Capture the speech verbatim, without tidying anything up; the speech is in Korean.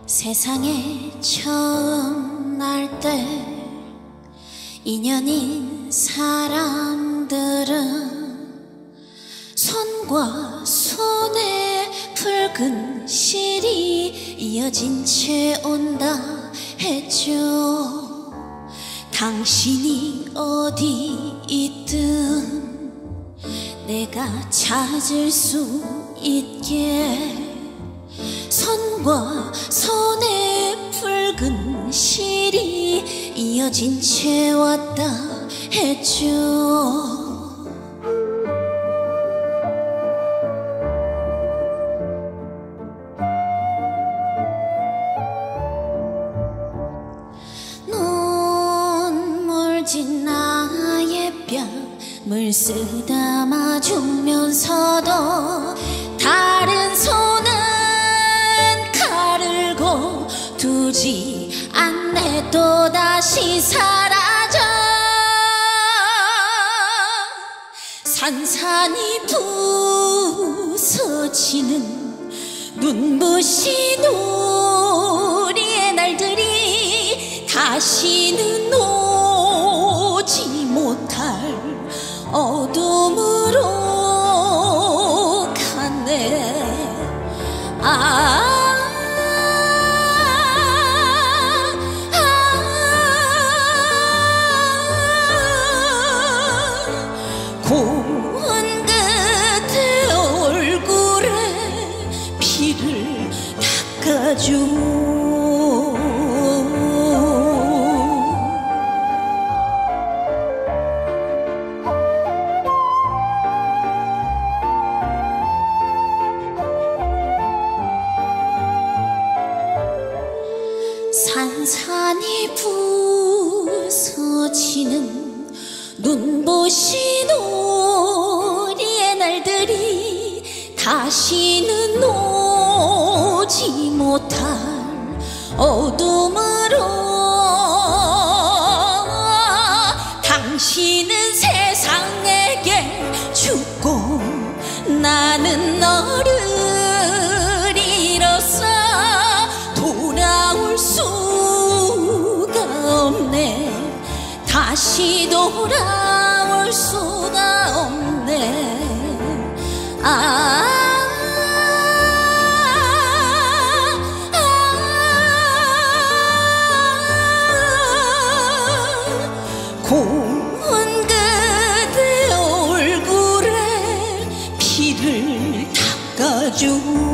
세상에 처음 날 때 인연인 사람들은 손과 손에 붉은 실이 이어진 채 온다 했죠. 당신이 어디 있든 내가 찾을 수 있게 손과 손에 붉은 실이 이어진 채 왔다 했죠. 눈물 진 나의 뺨을 쓰다마 주면서도 다른 손은 가르고 두지 않네. 또다시 사라져 산산이 부서지는 눈부신 우리의 날들이 다시는 오지 못할 어둠으로 가네. 아 고운 그대 얼굴에 피를 닦아줘. 산산이 부서지는 눈부신 우리의 날들이 다시는 오지 못할 어둠으로 당신은 세상에게 죽고 나는 너를 잃었어. 돌아올 수가 없네. 다시 돌아올 수가 없네. 아, 아, 아 고운 그대 얼굴에 피를 닦아줘.